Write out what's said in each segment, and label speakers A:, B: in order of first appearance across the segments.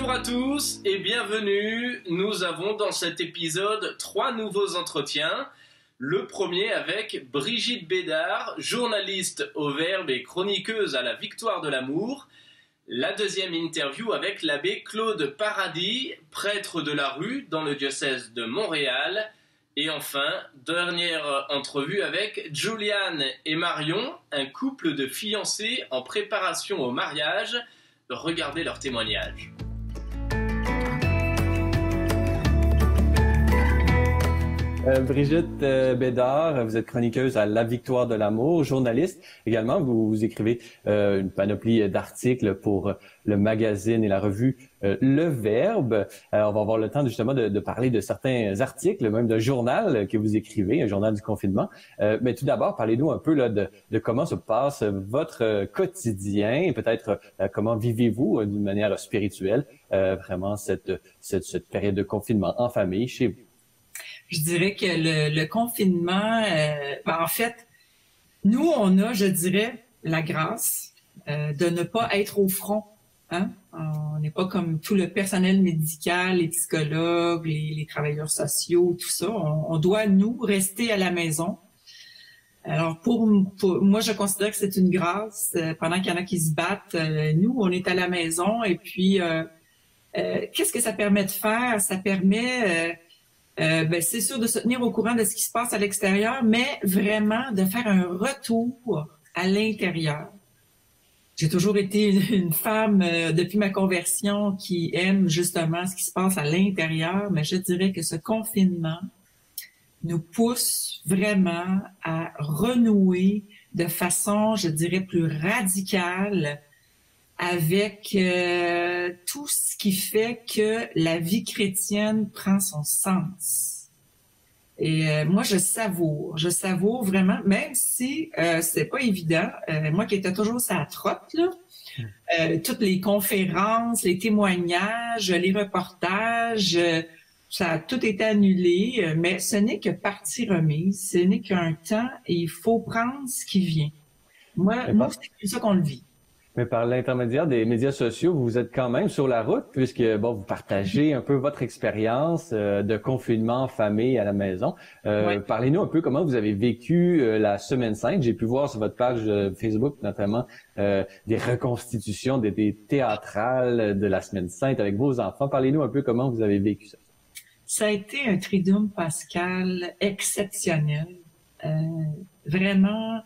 A: Bonjour à tous et bienvenue. Nous avons dans cet épisode 3 nouveaux entretiens. Le premier avec Brigitte Bédard, journaliste au Verbe et chroniqueuse à la Victoire de l'Amour. La deuxième interview avec l'abbé Claude Paradis, prêtre de la rue dans le diocèse de Montréal. Et enfin, dernière entrevue avec Juliane et Marion, un couple de fiancés en préparation au mariage. Regardez leur témoignage.
B: Brigitte Bédard, vous êtes chroniqueuse à La Victoire de l'Amour, journaliste. Également, vous écrivez une panoplie d'articles pour le magazine et la revue Le Verbe. On va avoir le temps justement de parler de certains articles, même d'un journal que vous écrivez, un journal du confinement. Mais tout d'abord, parlez-nous un peu là, de comment se passe votre quotidien et peut-être comment vivez-vous d'une manière spirituelle vraiment cette période de confinement en famille chez vous.
C: Je dirais que le confinement, en fait, nous, on a, je dirais, la grâce de ne pas être au front. Hein? On n'est pas comme tout le personnel médical, les psychologues, les travailleurs sociaux, tout ça. On doit, nous, rester à la maison. Alors, pour moi, je considère que c'est une grâce. Pendant qu'il y en a qui se battent, nous, on est à la maison. Et puis, qu'est-ce que ça permet de faire? Ça permet... c'est sûr de se tenir au courant de ce qui se passe à l'extérieur, mais vraiment de faire un retour à l'intérieur. J'ai toujours été une femme, depuis ma conversion, qui aime justement ce qui se passe à l'intérieur, mais je dirais que ce confinement nous pousse vraiment à renouer de façon, je dirais, plus radicale avec tout ce qui fait que la vie chrétienne prend son sens. Et moi, je savoure vraiment, même si c'est pas évident. Moi qui étais toujours sur la trotte, là, toutes les conférences, les témoignages, les reportages, ça a tout été annulé, mais ce n'est que partie remise, ce n'est qu'un temps et il faut prendre ce qui vient. Moi c'est comme ça qu'on le vit.
B: Mais par l'intermédiaire des médias sociaux, vous êtes quand même sur la route puisque vous partagez un peu votre expérience de confinement en famille à la maison.
C: Ouais.
B: Parlez-nous un peu comment vous avez vécu la Semaine Sainte. J'ai pu voir sur votre page Facebook notamment des reconstitutions, des théâtrales de la Semaine Sainte avec vos enfants. Parlez-nous un peu comment vous avez vécu ça.
C: Ça a été un triduum pascal exceptionnel. Vraiment,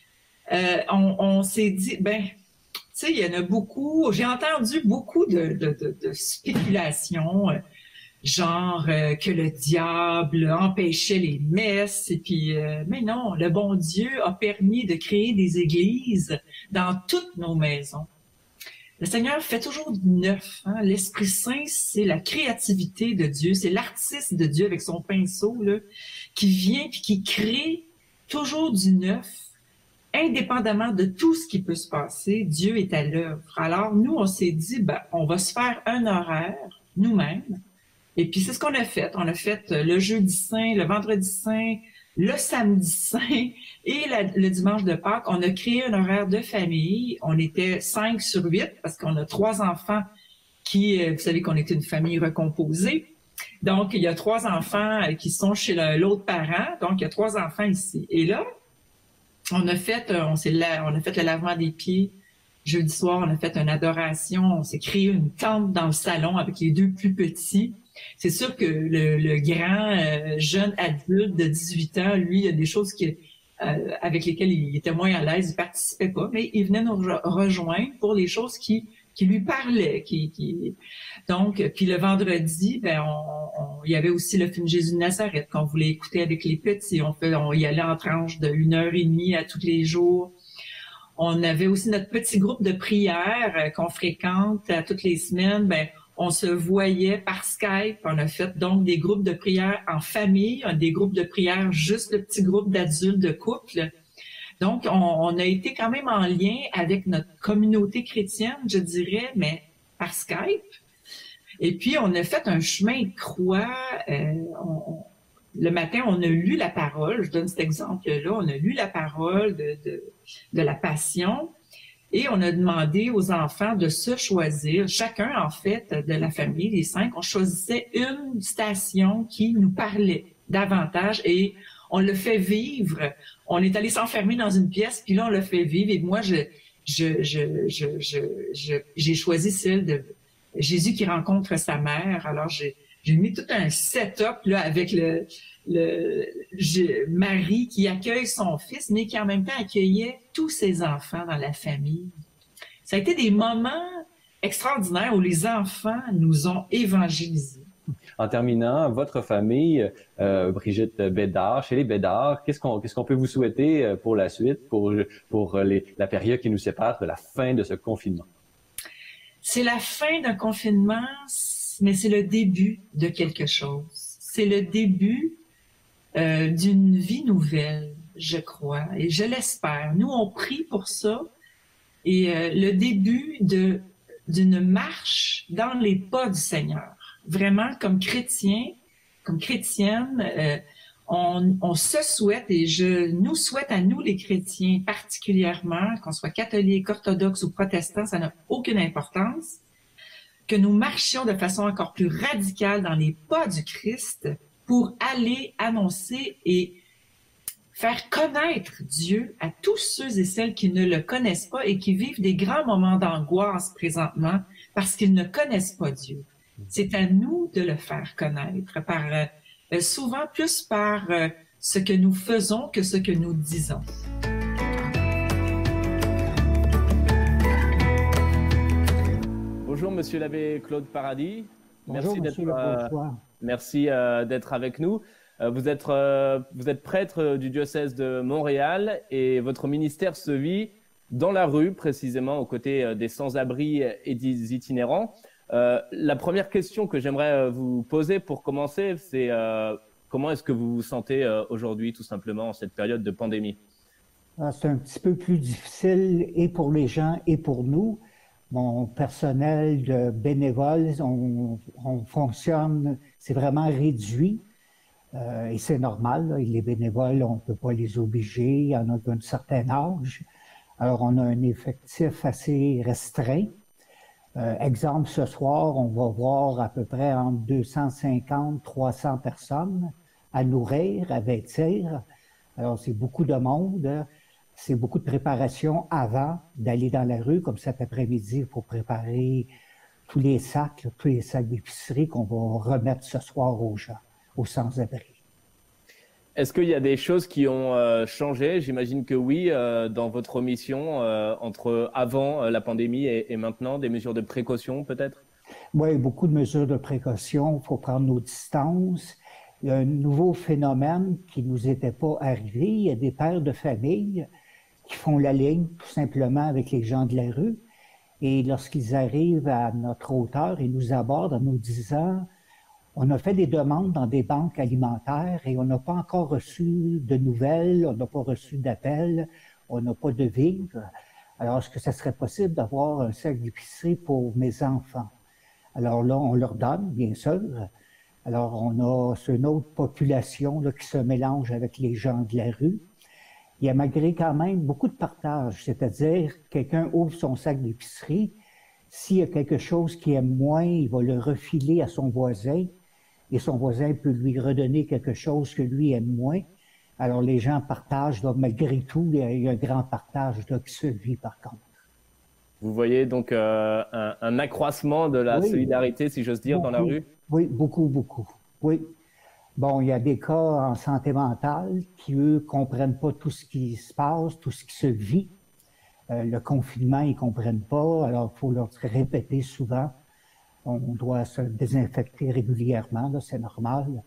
C: on s'est dit, tu sais, il y en a beaucoup. J'ai entendu beaucoup de spéculations, genre que le diable empêchait les messes. Et puis, mais non, le bon Dieu a permis de créer des églises dans toutes nos maisons. Le Seigneur fait toujours du neuf. Hein? L'Esprit Saint, c'est la créativité de Dieu, c'est l'artiste de Dieu avec son pinceau là, qui vient puis qui crée toujours du neuf. Indépendamment de tout ce qui peut se passer, Dieu est à l'œuvre. Alors, nous, on s'est dit, on va se faire un horaire, nous-mêmes. Et puis, c'est ce qu'on a fait. On a fait le jeudi saint, le vendredi saint, le samedi saint et le dimanche de Pâques. On a créé un horaire de famille. On était 5 sur 8 parce qu'on a 3 enfants qui, vous savez qu'on était une famille recomposée. Donc, il y a 3 enfants qui sont chez l'autre parent. Donc, il y a 3 enfants ici. Et là, on a fait le lavement des pieds. Jeudi soir, on a fait une adoration. On s'est créé une tente dans le salon avec les 2 plus petits. C'est sûr que le grand jeune adulte de 18 ans, lui, il y a des choses avec lesquelles il était moins à l'aise, il participait pas, mais il venait nous rejoindre pour les choses qui lui parlaient. Donc, puis le vendredi, il y avait aussi le film Jésus de Nazareth qu'on voulait écouter avec les petits. On y allait en tranche de 1h30 à tous les jours. On avait aussi notre petit groupe de prière qu'on fréquente à toutes les semaines. On se voyait par Skype. On a fait donc des groupes de prière en famille, des groupes de prière juste le petit groupe d'adultes de couple. Donc, on a été quand même en lien avec notre communauté chrétienne, je dirais, mais par Skype. Et puis, on a fait un chemin de croix. Le matin, on a lu la parole. Je donne cet exemple-là. On a lu la parole de la Passion. Et on a demandé aux enfants de se choisir, chacun en fait de la famille, les 5, on choisissait une station qui nous parlait davantage et on le fait vivre. On est allé s'enfermer dans une pièce, puis là on le fait vivre. Et moi, j'ai choisi celle de Jésus qui rencontre sa mère. Alors j'ai mis tout un setup là avec Marie qui accueille son fils, mais qui en même temps accueillait tous ses enfants dans la famille. Ça a été des moments extraordinaires où les enfants nous ont évangélisés.
B: En terminant, votre famille, Brigitte Bédard, chez les Bédard, qu'est-ce qu'on peut vous souhaiter pour la suite, pour la période qui nous sépare de la fin de ce confinement?
C: C'est la fin d'un confinement, mais c'est le début de quelque chose. C'est le début d'une vie nouvelle, je crois, et je l'espère. Nous, on prie pour ça, et le début d'une marche dans les pas du Seigneur. Vraiment, comme chrétien, comme chrétienne, on se souhaite, et je nous souhaite à nous les chrétiens particulièrement, qu'on soit catholique, orthodoxe ou protestant, ça n'a aucune importance, que nous marchions de façon encore plus radicale dans les pas du Christ pour aller annoncer et faire connaître Dieu à tous ceux et celles qui ne le connaissent pas et qui vivent des grands moments d'angoisse présentement parce qu'ils ne connaissent pas Dieu. C'est à nous de le faire connaître, souvent plus par ce que nous faisons que ce que nous disons.
A: Bonjour, Monsieur l'abbé Claude Paradis.
D: Bonjour,
A: Merci d'être avec nous. Vous êtes prêtre du diocèse de Montréal et votre ministère se vit dans la rue, précisément aux côtés des sans-abri et des itinérants. La première question que j'aimerais vous poser pour commencer, c'est comment est-ce que vous vous sentez aujourd'hui, tout simplement, en cette période de pandémie?
D: C'est un petit peu plus difficile et pour les gens et pour nous. Mon personnel de bénévoles, on fonctionne, c'est vraiment réduit et c'est normal. Là, les bénévoles, on ne peut pas les obliger, il y en a d'un certain âge. Alors, on a un effectif assez restreint. Exemple, ce soir, on va voir à peu près entre 250 300 personnes à nourrir, à vêtir. Alors, c'est beaucoup de monde. C'est beaucoup de préparation avant d'aller dans la rue, comme cet après-midi, pour préparer tous les sacs d'épicerie qu'on va remettre ce soir aux gens, aux sans-abri.
A: Est-ce qu'il y a des choses qui ont changé? J'imagine que oui, dans votre mission, entre avant la pandémie et maintenant, des mesures de précaution peut-être?
D: Oui, beaucoup de mesures de précaution. Il faut prendre nos distances. Il y a un nouveau phénomène qui ne nous était pas arrivé. Il y a des pères de famille qui font la ligne tout simplement avec les gens de la rue. Et lorsqu'ils arrivent à notre hauteur, ils nous abordent en nous disant « On a fait des demandes dans des banques alimentaires et on n'a pas encore reçu de nouvelles, on n'a pas reçu d'appels, on n'a pas de vivres. Alors, est-ce que ça serait possible d'avoir un sac d'épicerie pour mes enfants? » Alors là, on leur donne, bien sûr. Alors, on a une autre population là, qui se mélange avec les gens de la rue. Il y a malgré quand même beaucoup de partage, c'est-à-dire quelqu'un ouvre son sac d'épicerie, s'il y a quelque chose qu'il aime moins, il va le refiler à son voisin et son voisin peut lui redonner quelque chose que lui aime moins. Alors les gens partagent, donc malgré tout, il y a un grand partage là, qui se vit par contre.
A: Vous voyez donc un accroissement de la solidarité, si j'ose dire,
D: beaucoup,
A: dans la rue?
D: Oui, beaucoup, beaucoup. Oui. Bon, il y a des cas en santé mentale qui, eux, comprennent pas tout ce qui se passe, tout ce qui se vit. Le confinement, ils comprennent pas, alors il faut leur répéter souvent. On doit se désinfecter régulièrement, là, c'est normal.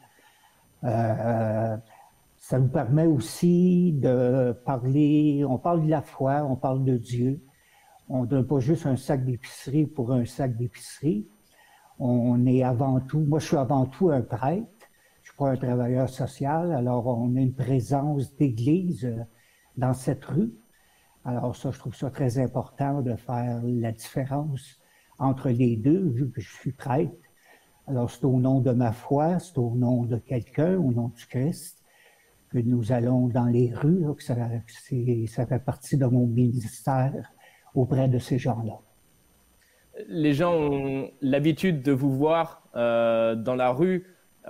D: Ça nous permet aussi de parler, on parle de la foi, on parle de Dieu. On ne donne pas juste un sac d'épicerie pour un sac d'épicerie. On est avant tout, moi je suis avant tout un prêtre. Je suis pas un travailleur social, alors on a une présence d'église dans cette rue. Alors ça, je trouve ça très important de faire la différence entre les deux, vu que je suis prêtre. Alors c'est au nom de ma foi, c'est au nom de quelqu'un, au nom du Christ, que nous allons dans les rues, que ça fait partie de mon ministère auprès de ces gens-là.
B: Les gens ont l'habitude de vous voir dans la rue,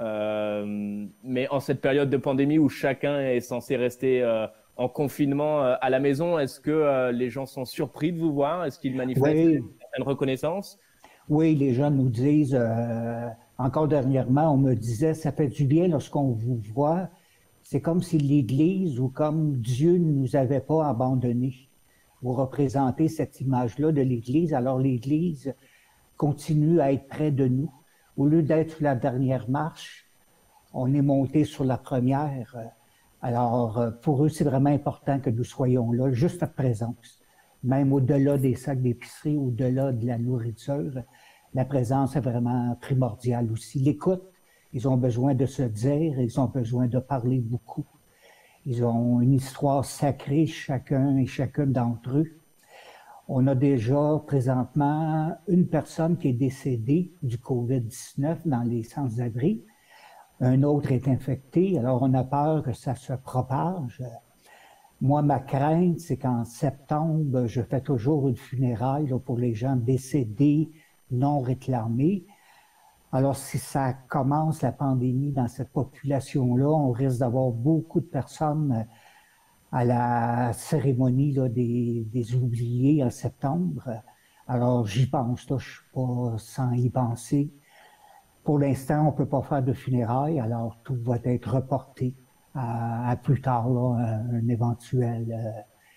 B: mais en cette période de pandémie où chacun est censé rester en confinement à la maison, est-ce que les gens sont surpris de vous voir? Est-ce qu'ils manifestent une certaine reconnaissance?
D: Oui, les gens nous disent, encore dernièrement, on me disait, ça fait du bien lorsqu'on vous voit. C'est comme si l'Église ou comme Dieu ne nous avait pas abandonnés. Vous représentez cette image-là de l'Église, alors l'Église continue à être près de nous. Au lieu d'être sur la dernière marche, on est monté sur la première. Alors, pour eux, c'est vraiment important que nous soyons là, juste notre présence. Même au-delà des sacs d'épicerie, au-delà de la nourriture, la présence est vraiment primordiale aussi. L'écoute, ils ont besoin de se dire, ils ont besoin de parler beaucoup. Ils ont une histoire sacrée, chacun et chacune d'entre eux. On a déjà présentement une personne qui est décédée du COVID-19 dans les sans-abri. Un autre est infecté, alors on a peur que ça se propage. Moi, ma crainte, c'est qu'en septembre, je fais toujours une funéraille là, pour les gens décédés, non réclamés. Alors, si ça commence la pandémie dans cette population-là, on risque d'avoir beaucoup de personnes à la cérémonie là, des oubliés en septembre. Alors, j'y pense, là, je suis pas sans y penser. Pour l'instant, on peut pas faire de funérailles, alors tout va être reporté à plus tard, là, un éventuel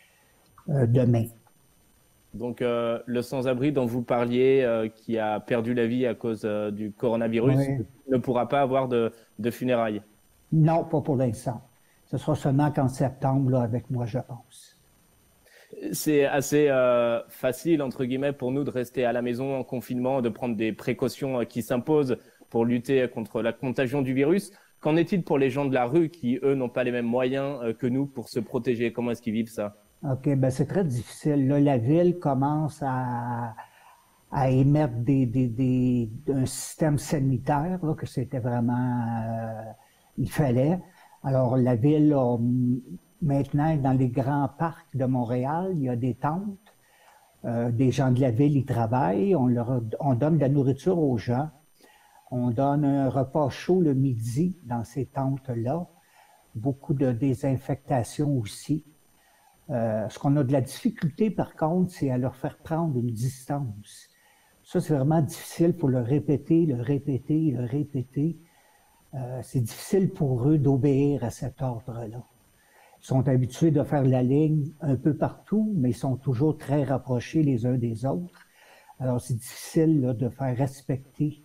D: demain.
B: Donc, le sans-abri dont vous parliez, qui a perdu la vie à cause du coronavirus, ne pourra pas avoir de funérailles?
D: Non, pas pour l'instant. Ce sera seulement qu'en septembre, là, avec moi, je pense.
B: C'est assez facile, entre guillemets, pour nous de rester à la maison en confinement, de prendre des précautions qui s'imposent pour lutter contre la contagion du virus. Qu'en est-il pour les gens de la rue qui, eux, n'ont pas les mêmes moyens que nous pour se protéger? Comment est-ce qu'ils vivent ça?
D: OK, ben c'est très difficile. Là, la ville commence à émettre un système sanitaire, là, que c'était vraiment... il fallait. Alors, la ville, maintenant, dans les grands parcs de Montréal, il y a des tentes. Des gens de la ville y travaillent. On donne de la nourriture aux gens. On donne un repas chaud le midi dans ces tentes-là. Beaucoup de désinfectation aussi. Ce qu'on a de la difficulté, par contre, c'est à leur faire prendre une distance. Ça, c'est vraiment difficile. Il faut le répéter, le répéter, le répéter. C'est difficile pour eux d'obéir à cet ordre-là. Ils sont habitués de faire la ligne un peu partout, mais ils sont toujours très rapprochés les uns des autres. Alors, c'est difficile là, de faire respecter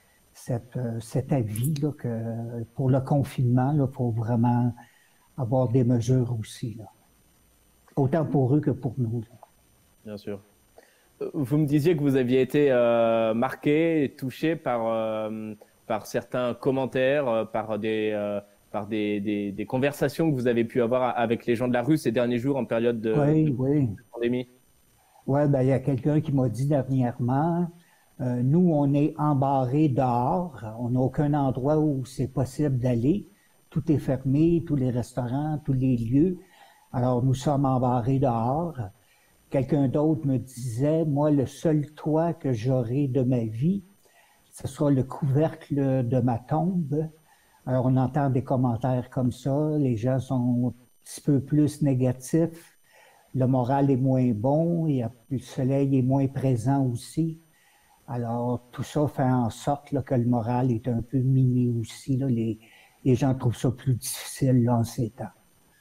D: cet avis là, que pour le confinement, il faut vraiment avoir des mesures aussi, là. Autant pour eux que pour nous. Là.
B: Bien sûr. Vous me disiez que vous aviez été marqué et touché par certains commentaires, par des conversations que vous avez pu avoir avec les gens de la rue ces derniers jours en période de pandémie.
D: Oui, ben, il y a quelqu'un qui m'a dit dernièrement, nous, on est embarrés dehors, on n'a aucun endroit où c'est possible d'aller. Tout est fermé, tous les restaurants, tous les lieux. Alors, nous sommes embarrés dehors. Quelqu'un d'autre me disait, moi, le seul toit que j'aurai de ma vie, ce sera le couvercle de ma tombe. Alors, on entend des commentaires comme ça. Les gens sont un petit peu plus négatifs. Le moral est moins bon. Le soleil est moins présent aussi. Alors, tout ça fait en sorte là, que le moral est un peu miné aussi. Là. Les gens trouvent ça plus difficile là, en ces temps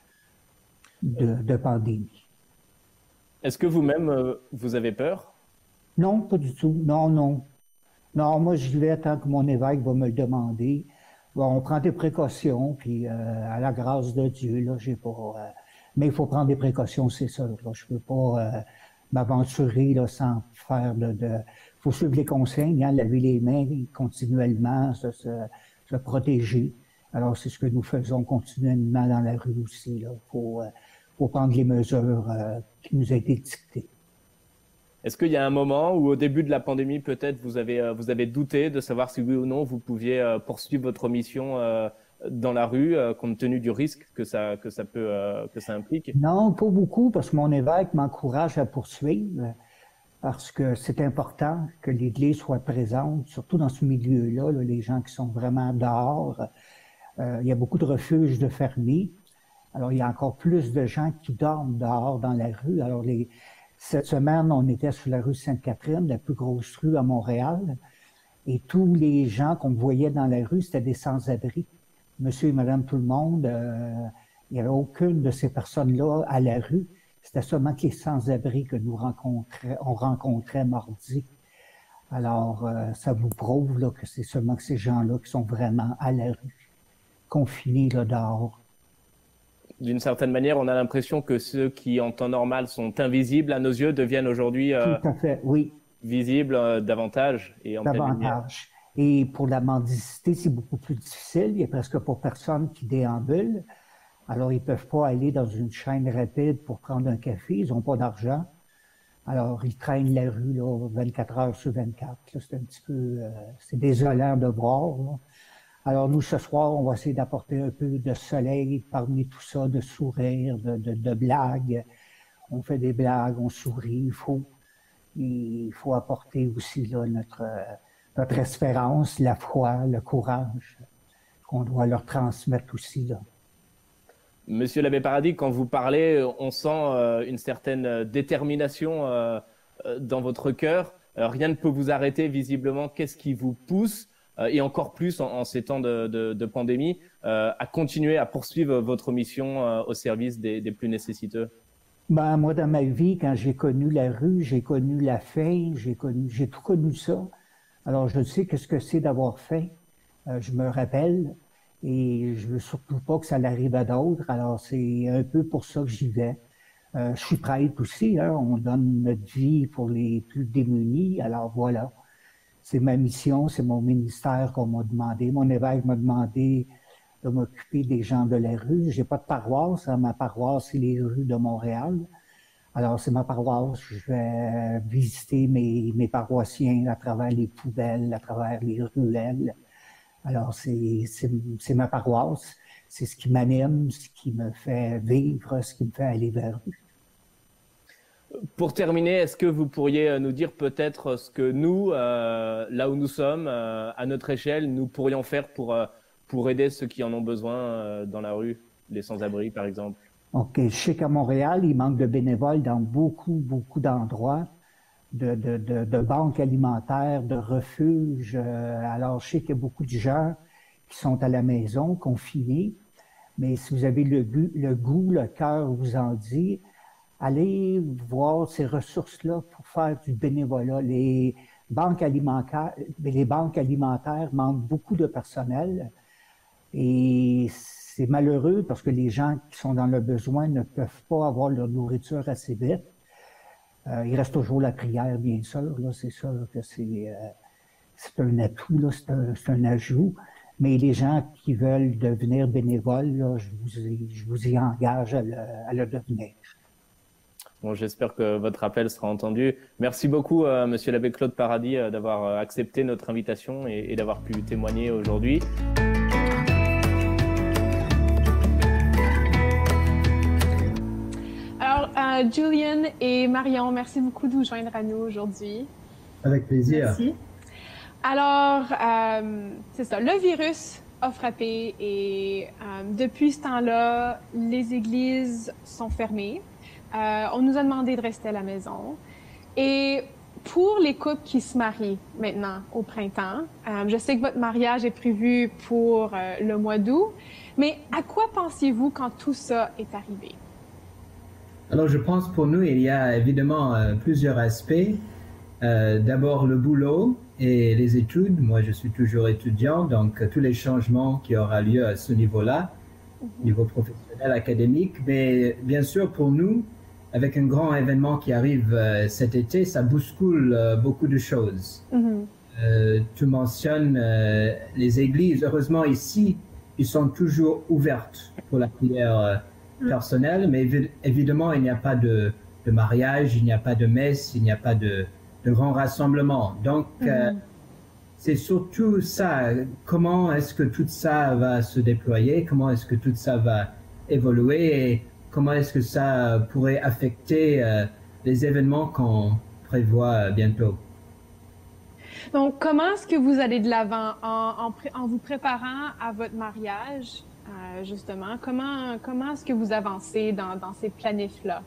D: de pandémie.
B: Est-ce que vous-même, vous avez peur?
D: Non, pas du tout. Non, non. Non, moi, j'y vais tant que mon évêque va me le demander. Bon, on prend des précautions, puis à la grâce de Dieu, là, j'ai pas... mais il faut prendre des précautions, c'est sûr. Là. Je peux pas m'aventurer là, sans faire de... faut suivre les consignes, hein, laver les mains continuellement, se protéger. Alors, c'est ce que nous faisons continuellement dans la rue aussi. Là. Faut prendre les mesures qui nous ont été dictées.
B: Est-ce qu'il y a un moment où, au début de la pandémie, peut-être vous avez douté de savoir si oui ou non vous pouviez poursuivre votre mission dans la rue, compte tenu du risque que ça implique?
D: Non, pas beaucoup, parce que mon évêque m'encourage à poursuivre, parce que c'est important que l'Église soit présente, surtout dans ce milieu-là, là, les gens qui sont vraiment dehors. Il y a beaucoup de refuges de fermés. Alors, il y a encore plus de gens qui dorment dehors dans la rue. Alors, cette semaine, on était sur la rue Sainte-Catherine, la plus grosse rue à Montréal, et tous les gens qu'on voyait dans la rue, c'était des sans-abri. Monsieur et madame tout le monde, il n'y avait aucune de ces personnes-là à la rue. C'était seulement que les sans-abri que on rencontrait mardi. Alors, ça vous prouve là, que c'est seulement que ces gens-là qui sont vraiment à la rue, confinés là, dehors.
B: D'une certaine manière, on a l'impression que ceux qui, en temps normal, sont invisibles à nos yeux deviennent aujourd'hui
D: tout à fait, oui.
B: Visibles davantage et en pleine lumière.
D: Davantage. Et pour la mendicité, c'est beaucoup plus difficile. Il n'y a presque pas personne qui déambule. Alors, ils ne peuvent pas aller dans une chaîne rapide pour prendre un café. Ils n'ont pas d'argent. Alors, ils traînent la rue là, 24 heures sur 24. C'est un petit peu... c'est désolant de voir. Là. Alors, nous, ce soir, on va essayer d'apporter un peu de soleil parmi tout ça, de sourires, de blagues. On fait des blagues, on sourit. Il faut apporter aussi là, notre espérance, la foi, le courage qu'on doit leur transmettre aussi. Là.
B: Monsieur l'abbé Paradis, quand vous parlez, on sent une certaine détermination dans votre cœur. Rien ne peut vous arrêter visiblement. Qu'est-ce qui vous pousse, et encore plus en ces temps de pandémie, à continuer à poursuivre votre mission au service des plus nécessiteux?
D: Ben, moi, dans ma vie, quand j'ai connu la rue, j'ai connu la faim, j'ai tout connu ça. Alors, je sais qu'est-ce que c'est d'avoir faim. Je me rappelle et je veux surtout pas que ça l'arrive à d'autres. Alors, c'est un peu pour ça que j'y vais. Je suis prêtre aussi, hein. On donne notre vie pour les plus démunis. Alors, voilà. C'est ma mission, c'est mon ministère qu'on m'a demandé. Mon évêque m'a demandé de m'occuper des gens de la rue. J'ai pas de paroisse. Hein. Ma paroisse, c'est les rues de Montréal. Alors, c'est ma paroisse. Je vais visiter mes paroissiens à travers les poubelles, à travers les ruelles. Alors, c'est ma paroisse. C'est ce qui m'anime, ce qui me fait vivre, ce qui me fait aller vers eux.
B: Pour terminer, est-ce que vous pourriez nous dire peut-être ce que nous, là où nous sommes, à notre échelle, nous pourrions faire pour aider ceux qui en ont besoin dans la rue, les sans-abri par exemple?
D: OK. Je sais qu'à Montréal, il manque de bénévoles dans beaucoup d'endroits, de banques alimentaires, de refuges. Alors, je sais qu'il y a beaucoup de gens qui sont à la maison, confinés, mais si vous avez le goût, le cœur vous en dit, allez voir ces ressources-là pour faire du bénévolat. Les banques alimentaires manquent beaucoup de personnel et c'est malheureux parce que les gens qui sont dans le besoin ne peuvent pas avoir leur nourriture assez vite. Il reste toujours la prière, bien sûr. Là, c'est sûr que c'est un atout, là, c'est un ajout. Mais les gens qui veulent devenir bénévoles, là, je vous y engage à le devenir.
B: Bon, j'espère que votre appel sera entendu. Merci beaucoup, Monsieur l'abbé Claude Paradis, d'avoir accepté notre invitation et d'avoir pu témoigner aujourd'hui.
E: Alors, Julian et Marion, merci beaucoup de vous joindre à nous aujourd'hui.
F: Avec plaisir.
E: Merci. Alors, c'est ça, le virus a frappé et depuis ce temps-là, les églises sont fermées. On nous a demandé de rester à la maison. Et pour les couples qui se marient maintenant au printemps, je sais que votre mariage est prévu pour le mois d'août, mais à quoi pensiez-vous quand tout ça est arrivé?
F: Alors, je pense pour nous, il y a évidemment plusieurs aspects. D'abord, le boulot et les études. Moi, je suis toujours étudiant, donc tous les changements qui aura lieu à ce niveau-là, niveau professionnel, académique. Mais bien sûr, pour nous, avec un grand événement qui arrive cet été, ça bouscule beaucoup de choses. Tu mentionnes les églises. Heureusement, ici, ils sont toujours ouvertes pour la prière personnelle, mais évidemment, il n'y a pas de mariage, il n'y a pas de messe, il n'y a pas de grand rassemblement. Donc, c'est surtout ça. Comment est-ce que tout ça va se déployer? Comment est-ce que tout ça va évoluer? Et comment est-ce que ça pourrait affecter les événements qu'on prévoit bientôt?
E: Donc, comment est-ce que vous allez de l'avant en vous préparant à votre mariage, justement? Comment est-ce que vous avancez dans ces planifs-là?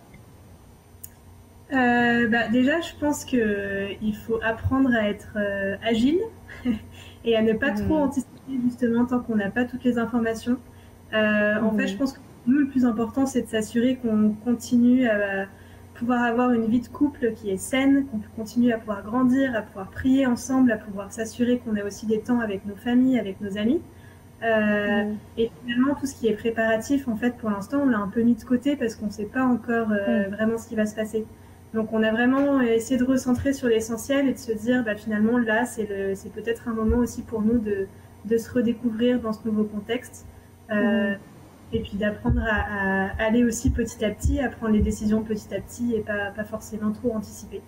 G: Déjà, je pense qu'il faut apprendre à être agile et à ne pas trop anticiper, justement, tant qu'on n'a pas toutes les informations. En fait, je pense que pour nous, le plus important, c'est de s'assurer qu'on continue à pouvoir avoir une vie de couple qui est saine, qu'on continue à pouvoir grandir, à pouvoir prier ensemble, à pouvoir s'assurer qu'on a aussi des temps avec nos familles, avec nos amis. Et finalement, tout ce qui est préparatif, en fait, pour l'instant, on l'a un peu mis de côté parce qu'on ne sait pas encore vraiment ce qui va se passer. Donc, on a vraiment essayé de recentrer sur l'essentiel et de se dire, finalement, là, c'est peut-être un moment aussi pour nous de se redécouvrir dans ce nouveau contexte. Et puis d'apprendre à aller aussi petit à petit, à prendre les décisions petit à petit et pas forcément trop anticiper.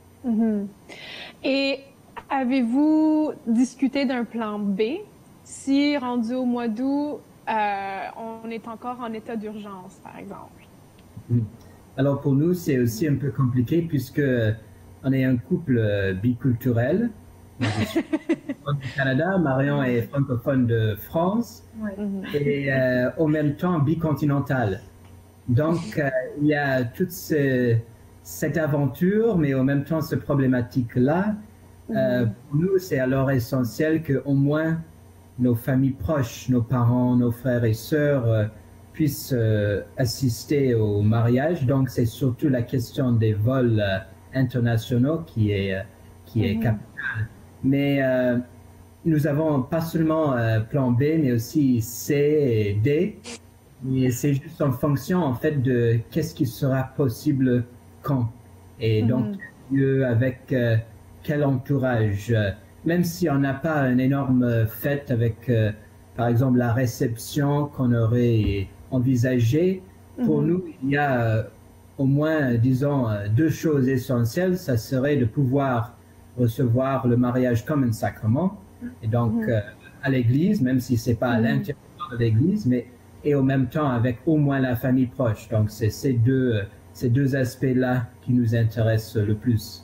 E: Et avez-vous discuté d'un plan B si, rendu au mois d'août, on est encore en état d'urgence, par exemple?
F: Alors pour nous, c'est aussi un peu compliqué puisque on est un couple biculturel. Je suis francophone du Canada, Marion est francophone de France et en même temps bicontinental. Donc il y a toute cette aventure, mais en même temps cette problématique-là. Pour nous, c'est alors essentiel qu'au moins nos familles proches, nos parents, nos frères et sœurs puissent assister au mariage. Donc c'est surtout la question des vols internationaux qui est capitale. Mais nous avons pas seulement plan B, mais aussi C et D. Et c'est juste en fonction, en fait, de qu'est-ce qui sera possible quand. Et donc, avec quel entourage. Même si on n'a pas une énorme fête avec, par exemple, la réception qu'on aurait envisagée, pour nous, il y a au moins, disons, deux choses essentielles. Ça serait de pouvoir recevoir le mariage comme un sacrement, et donc à l'église, même si c'est pas à l'intérieur de l'église, mais et en même temps avec au moins la famille proche. Donc c'est ces deux aspects-là qui nous intéressent le plus.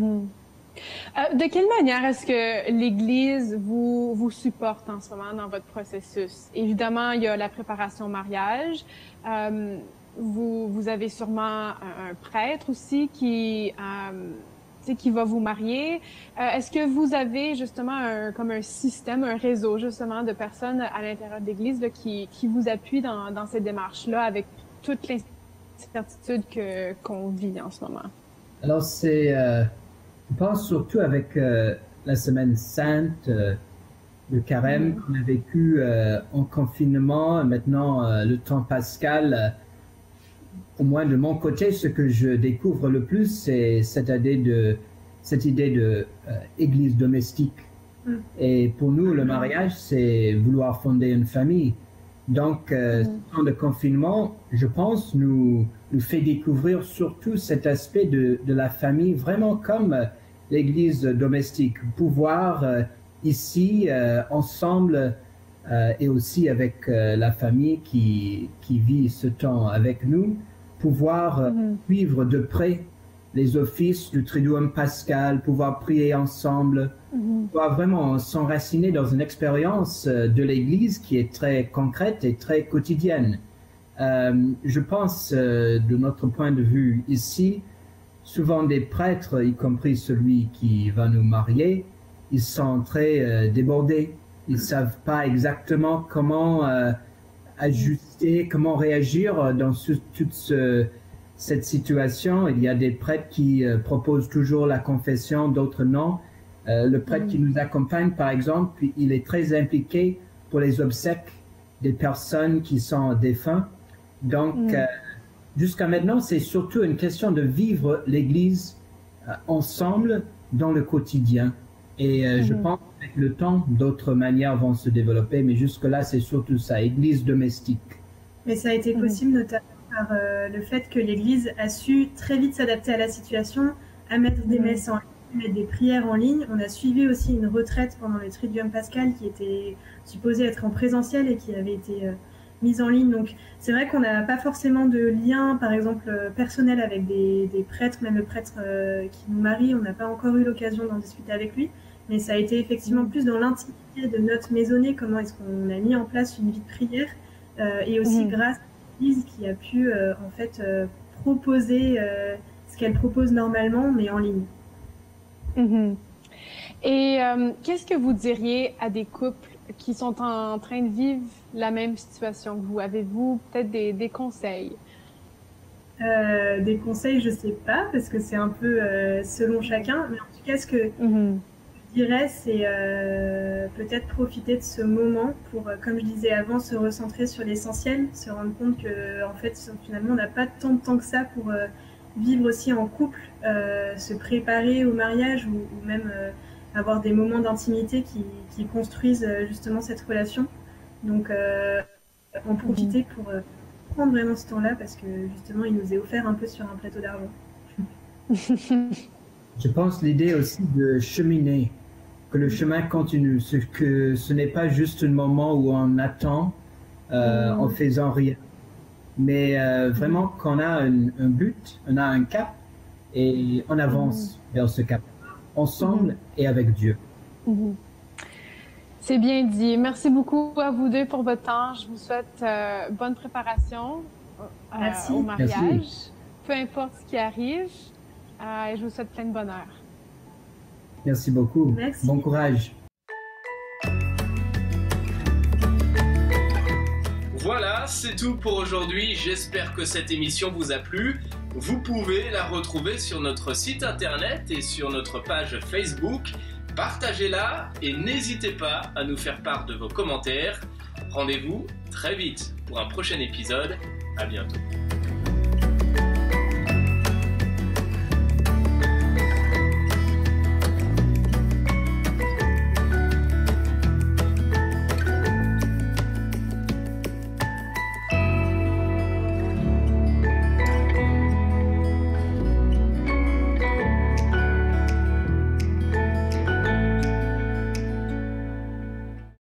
E: De quelle manière est-ce que l'Église vous supporte en ce moment dans votre processus? Évidemment, il y a la préparation au mariage. Vous avez sûrement un prêtre aussi qui va vous marier. Est-ce que vous avez justement comme un système, un réseau justement de personnes à l'intérieur de l'Église qui vous appuient dans cette démarche-là avec toute l'incertitude qu'on vit en ce moment?
F: Alors je pense surtout avec la Semaine Sainte, le Carême qu'on a vécu en confinement, maintenant le temps pascal. Au moins de mon côté, ce que je découvre le plus, c'est cette idée de église domestique. Et pour nous, le mariage, c'est vouloir fonder une famille. Donc, ce temps de confinement, je pense, nous fait découvrir surtout cet aspect de la famille, vraiment comme l'église domestique. Pouvoir ici, ensemble, et aussi avec la famille qui vit ce temps avec nous, pouvoir suivre de près les offices du Triduum pascal, pouvoir prier ensemble, pouvoir vraiment s'enraciner dans une expérience de l'Église qui est très concrète et très quotidienne. Je pense, de notre point de vue ici, souvent des prêtres, y compris celui qui va nous marier, ils sont très débordés. Ils ne savent pas exactement comment ajuster, comment réagir dans toute cette situation. Il y a des prêtres qui proposent toujours la confession, d'autres non. Le prêtre qui nous accompagne, par exemple, il est très impliqué pour les obsèques des personnes qui sont défuntes. Donc, jusqu'à maintenant, c'est surtout une question de vivre l'Église ensemble dans le quotidien. Et je pense qu'avec le temps, d'autres manières vont se développer, mais jusque-là, c'est surtout ça, Église domestique.
G: Mais ça a été possible notamment par le fait que l'Église a su très vite s'adapter à la situation, à mettre des messes en ligne, mettre des prières en ligne. On a suivi aussi une retraite pendant le Triduum Pascal qui était supposée être en présentiel et qui avait été mise en ligne. Donc c'est vrai qu'on n'a pas forcément de lien, par exemple, personnel avec des prêtres, même le prêtre qui nous marie, on n'a pas encore eu l'occasion d'en discuter avec lui. Mais ça a été effectivement plus dans l'intimité de notre maisonnée, comment est-ce qu'on a mis en place une vie de prière, et aussi grâce à l'Église qui a pu en fait proposer ce qu'elle propose normalement, mais en ligne.
E: Et qu'est-ce que vous diriez à des couples qui sont en train de vivre la même situation que vous? Avez-vous peut-être des conseils?
G: Des conseils, je sais pas, parce que c'est un peu selon chacun, mais en tout cas, ce que je dirais, c'est peut-être profiter de ce moment pour, comme je disais avant, se recentrer sur l'essentiel, se rendre compte que, en fait, finalement, on n'a pas tant de temps que ça pour vivre aussi en couple, se préparer au mariage ou même avoir des moments d'intimité qui construisent justement cette relation. Donc, en profiter pour prendre vraiment ce temps-là parce que justement, il nous est offert un peu sur un plateau d'argent.
F: Je pense l'idée aussi de cheminer, que le chemin continue, que ce n'est pas juste un moment où on attend en faisant rien, mais vraiment qu'on a un but, on a un cap et on avance vers ce cap, ensemble et avec Dieu.
E: C'est bien dit. Merci beaucoup à vous deux pour votre temps. Je vous souhaite bonne préparation au mariage, peu importe ce qui arrive. Et je vous souhaite plein de bonheur.
F: Merci beaucoup.
G: Merci.
F: Bon courage.
A: Voilà, c'est tout pour aujourd'hui. J'espère que cette émission vous a plu. Vous pouvez la retrouver sur notre site internet et sur notre page Facebook. Partagez-la et n'hésitez pas à nous faire part de vos commentaires. Rendez-vous très vite pour un prochain épisode. À bientôt.